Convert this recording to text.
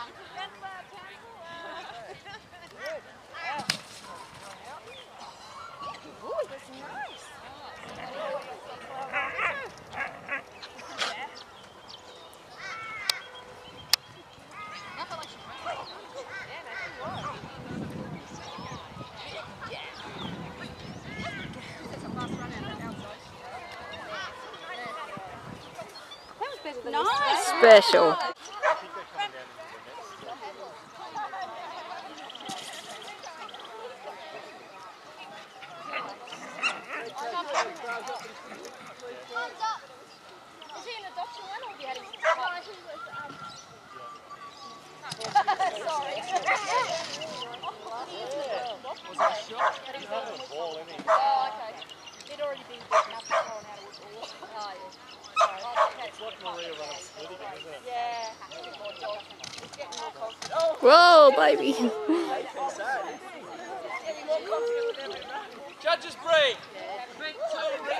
Nice. Special. Is he an adoption one or have you had him? Sorry. Was that a shot? He's having a ball, isn't he? Oh, okay. He'd already been beaten up and thrown out of his ball. Oh, yeah. It's like Maria running split again, isn't it? Yeah. It's getting more confident. Oh, Whoa, baby. Judges break. 3-2.